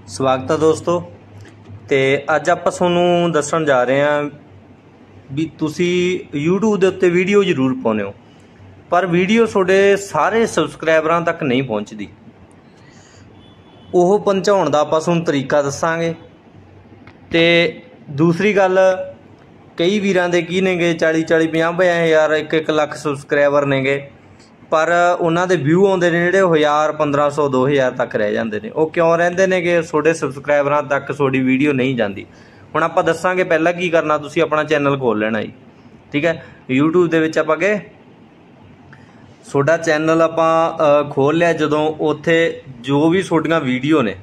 ਸਵਾਗਤ ਹੈ ਦੋਸਤੋ। ਤੇ ਅੱਜ ਆਪਾਂ ਤੁਹਾਨੂੰ ਦੱਸਣ ਜਾ ਰਹੇ ਹਾਂ ਵੀ ਤੁਸੀਂ YouTube ਦੇ ਉੱਤੇ ਵੀਡੀਓ ਜ਼ਰੂਰ ਪਾਉਂਦੇ ਹੋ, ਪਰ ਵੀਡੀਓ ਤੁਹਾਡੇ ਸਾਰੇ ਸਬਸਕ੍ਰਾਈਬਰਾਂ ਤੱਕ ਨਹੀਂ ਪਹੁੰਚਦੀ। ਉਹ ਪਹੁੰਚਾਉਣ ਦਾ ਆਪਾਂ ਤੁਹਾਨੂੰ ਤਰੀਕਾ ਦੱਸਾਂਗੇ। ਤੇ ਦੂਸਰੀ ਗੱਲ, ਕਈ ਵੀਰਾਂ ਦੇ ਕੀ ਨੇਗੇ 40-40, 50-50 ਹਜ਼ਾਰ, 1-1 ਲੱਖ ਸਬਸਕ੍ਰਾਈਬਰ ਨੇਗੇ, पर उन्होंने व्यू आते हैं जोड़े 1000, 1500, 2000 तक रह जाते हैं। वो क्यों रहते हैं कि थोड़े सबसक्राइबरों तक थोड़ी वीडियो नहीं जाती। हुण आपां दस्सांगे पहला की करना, तुसीं अपना चैनल खोल लेना जी, ठीक है। यूट्यूब दे विच आपां गए, थोड़ा चैनल आपां खोल लिया, जदों उत्थे जो भी थोड़ियां वीडियो ने,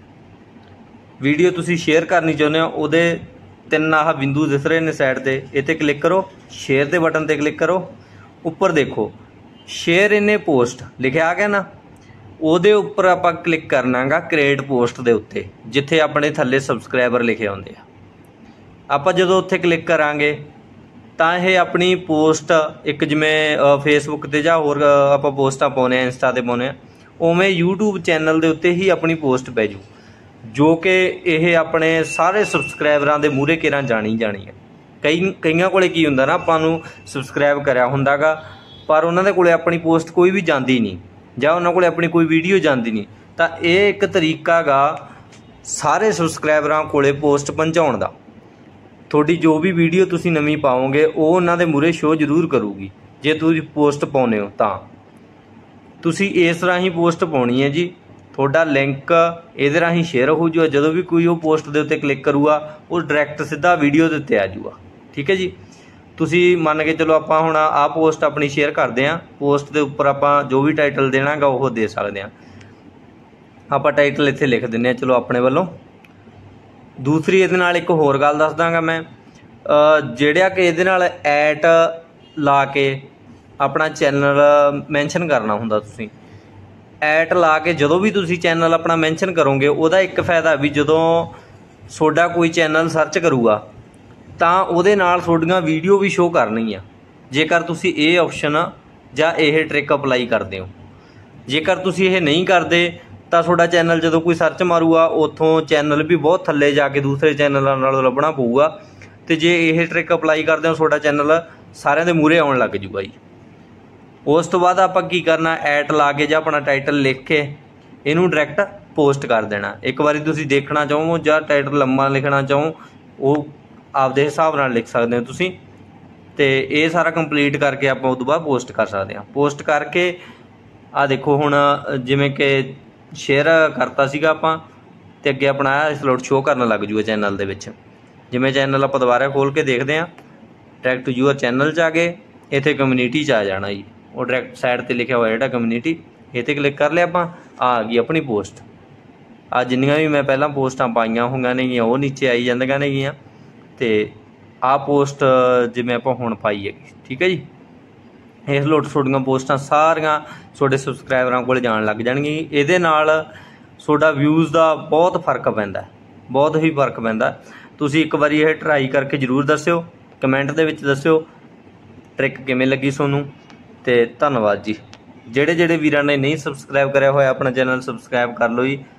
वीडियो तुसीं शेयर करनी चाहुंदे हो, उहदे 3 आह बिंदु दिस रहे ने साइड ते, इत्थे क्लिक करो, शेयर के बटन ते क्लिक करो, उपर देखो शेयर इन्ने पोस्ट लिखे आ गया ना, ਉਹਦੇ ਉੱਪਰ ਆਪਾਂ क्लिक करना गा क्रिएट पोस्ट ਦੇ ਉੱਤੇ, ਜਿੱਥੇ ਆਪਣੇ ਥੱਲੇ ਸਬਸਕ੍ਰਾਈਬਰ ਲਿਖੇ ਹੁੰਦੇ ਆ। ਆਪਾਂ ਜਦੋਂ ਉੱਥੇ क्लिक ਕਰਾਂਗੇ ਤਾਂ ਇਹ ਆਪਣੀ ਪੋਸਟ ਇੱਕ ਜਿਵੇਂ ਫੇਸਬੁੱਕ ਤੇ ਜਾਂ ਹੋਰ ਆਪਾਂ ਪੋਸਟਾਂ ਪਾਉਨੇ ਆ, ਇੰਸਟਾ ਤੇ ਪਾਉਨੇ ਆ, ਉਵੇਂ YouTube ਚੈਨਲ ਦੇ ਉੱਤੇ ਹੀ ਆਪਣੀ ਪੋਸਟ ਪੈ ਜੂ, ਜੋ ਕਿ ਇਹ ਆਪਣੇ ਸਾਰੇ ਸਬਸਕ੍ਰਾਈਬਰਾਂ ਦੇ ਮੂਹਰੇ ਕਿਰਾਂ ਜਾਣੀ ਹੈ। ਕਈਆਂ ਕੋਲੇ ਕੀ ਹੁੰਦਾ ਨਾ, ਆਪਾਂ ਨੂੰ ਸਬਸਕ੍ਰਾਈਬ ਕਰਿਆ ਹੁੰਦਾਗਾ पर उन्होंने कोले अपनी पोस्ट कोई भी जाती नहीं, ਜਾਂ उन्होंने कोले अपनी कोई वीडियो जाती नहीं, तो ये एक तरीका गा सारे सबसक्राइबरां कोले पोस्ट पहुँचाउण दा। थोड़ी जो भी वीडियो तुसीं नवीं पाओगे वो उन्होंने मूहरे शो जरूर करूगी। जे तुसीं पोस्ट पाउने हो तां तुसीं इस राही पोस्ट पाउणी है जी, थोड़ा लिंक इहदे राही शेयर हो जूगा। जदों भी कोई वो पोस्ट दे उत्ते क्लिक करूगा वो डायरैक्ट सीधा वीडियो दे उत्ते आ जूगा, ठीक है जी। तुसी मान के चलो आपां हुण आ पोस्ट अपनी शेयर करते हैं, पोस्ट के उपर आपां जो भी टाइटल देना गा वो दे सकते हैं। आपां टाइटल इत्थे लिख दिंदे हैं चलो अपने वालों। दूसरी इहदे नाल एक होर गल दस दांगा मैं, जिहड़ा कि इहदे नाल ऐट ला के अपना चैनल मैंशन करना हुंदा। तुसीं ऐट ला के जदों भी तुसीं चैनल अपना मैंशन करोगे, उहदा एक फायदा भी जदों तुहाडा कोई चैनल सर्च करूगा ਤਾਂ ਉਹਦੇ ਨਾਲ ਤੁਹਾਡੀਆਂ ਵੀਡੀਓ ਵੀ ਸ਼ੋ ਕਰਨੀ ਆ, ਜੇਕਰ ਤੁਸੀਂ ਇਹ ਆਪਸ਼ਨ ਜਾਂ ਇਹ ਟ੍ਰਿਕ ਅਪਲਾਈ ਕਰਦੇ ਹੋ। ਜੇਕਰ ਤੁਸੀਂ ਇਹ ਨਹੀਂ ਕਰਦੇ ਤਾਂ ਤੁਹਾਡਾ ਚੈਨਲ ਜਦੋਂ ਕੋਈ ਸਰਚ ਮਾਰੂਗਾ ਉੱਥੋਂ ਚੈਨਲ ਵੀ ਬਹੁਤ ਥੱਲੇ ਜਾ ਕੇ ਦੂਸਰੇ ਚੈਨਲਾਂ ਨਾਲੋਂ ਲੱਭਣਾ ਪਊਗਾ। ਤੇ ਜੇ ਇਹ ਟ੍ਰਿਕ ਅਪਲਾਈ ਕਰਦੇ ਹੋ ਤੁਹਾਡਾ ਚੈਨਲ ਸਾਰਿਆਂ ਦੇ ਮੂਹਰੇ ਆਉਣ ਲੱਗ ਜੂਗਾ ਜੀ। ਉਸ ਤੋਂ ਬਾਅਦ ਆਪਾਂ ਕੀ ਕਰਨਾ, ਐਟ ਲਾ ਕੇ ਜਾਂ ਆਪਣਾ ਟਾਈਟਲ ਲਿਖ ਕੇ ਇਹਨੂੰ ਡਾਇਰੈਕਟ ਪੋਸਟ ਕਰ ਦੇਣਾ। ਇੱਕ ਵਾਰੀ ਤੁਸੀਂ ਦੇਖਣਾ ਚਾਹੋ ਜਾਂ ਟਾਈਟਲ ਲੰਮਾ ਲਿਖਣਾ ਚਾਹੋ ਉਹ आपदे हिसाब नाल लिख सकते हो तुसीं। ते ये सारा कंप्लीट करके आप उस तो बाद पोस्ट कर सकते हैं। पोस्ट करके आ देखो हुण जिवें कि शेयर करता सीगा आपां ते अगे अपना स्लॉट शो करन लग जूगा चैनल दे विच। जिवें चैनल आपां दोबारा खोल के देखते हैं, डायरैक्ट यूअर चैनल च आ गए, इत्थे कम्यूनिटी च आ जाना जी। वो डायरैक्ट साइड ते लिखा हुआ जिहड़ा कम्यूनिटी, इत्थे क्लिक कर लिया आपां, आ गई अपनी पोस्ट। आ जिन्नियां भी मैं पहलां पोस्टां पाईआं होईआं नेगीआं वो नीचे आई जांदियां नेगीआं। तो आ पोस्ट जिवें आपां हुण पाई है, ठीक है जी। इस लोट थोड़ियां पोस्टां सारियां थोड़े सबसक्राइबरां कोल जाण लग जाणगीਆਂ। इहदे नाल थोड़ा व्यूज़ का बहुत फर्क पैंदा, बहुत ही फर्क पैंदा। तुसीं एक बारी यह ट्राई करके जरूर दस्सिओ, कमेंट दे विच दस्सिओ ट्रिक किवें लगी तुहानूं। ते धन्नवाद जी। ਜਿਹੜੇ वीरां ने नहीं सबसक्राइब करिया होया अपना चैनल सबसक्राइब कर लो जी।